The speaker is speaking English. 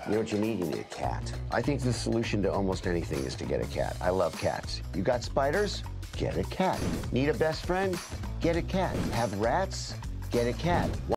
You know what you need? You need a cat. I think the solution to almost anything is to get a cat. I love cats. You got spiders? Get a cat. Need a best friend? Get a cat. Have rats? Get a cat.